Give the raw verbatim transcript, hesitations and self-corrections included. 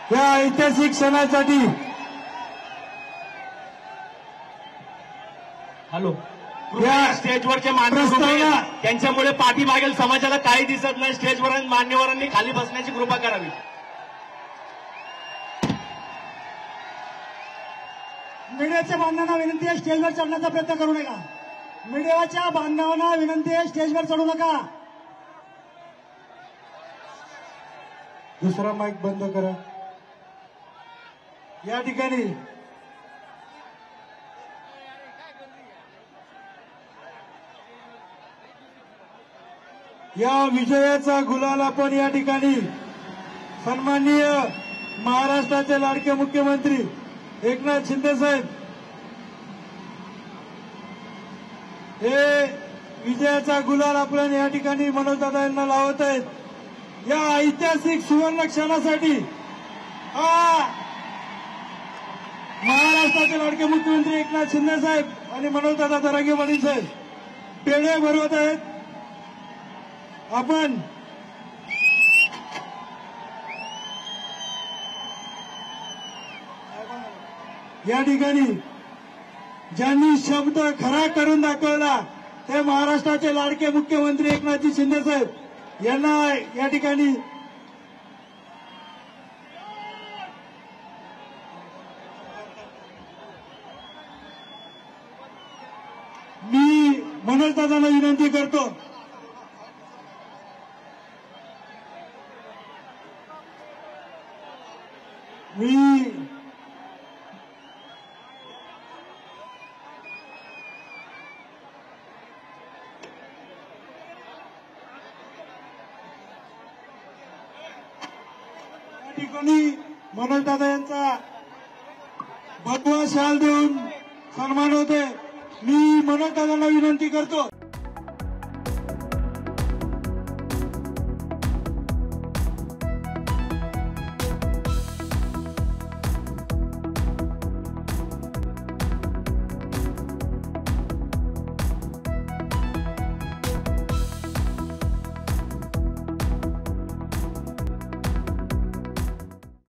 या ऐतिहासिक क्षणासाठी हॅलो या स्टेजवरचे मान्यवर त्यांच्यामुळे पाठीमागील समाजाला काही दिसत नाही. स्टेजवर मान्यवरांनी खाली बसण्याची कृपा करावी. मीडियाच्या बांधवांना विनंती आहे स्टेजवर चढण्याचा प्रयत्न करू नका. मीडियाच्या बांधवांना विनंती आहे स्टेजवर चढू नका. दुसरा माईक बंद करा. या ठिकाणी या विजयाचा गुलाल आपण या ठिकाणी सन्माननीय महाराष्ट्राचे लाडके मुख्यमंत्री एकनाथ शिंदे साहेब हे विजयाचा गुलाल आपण या ठिकाणी मनोजदादा यांना लावत आहेत. या ऐतिहासिक सुवर्ण क्षणासाठी हा महाराष्ट्राचे लाडके मुख्यमंत्री एकनाथ शिंदे साहेब आणि मनोजदादा जरांगे पाटील साहेब पेढे भरवत आहेत. आपण या ठिकाणी ज्यांनी शब्द खरा करून दाखवला ते महाराष्ट्राचे लाडके मुख्यमंत्री एकनाथजी शिंदे साहेब यांना या ठिकाणी मी मनोजदादांना विनंती करतो. मी या ठिकाणी मनोजदादा यांचा भगवा शाल देऊन सन्मान होते. मी मनोजदादांना विनंती करतो.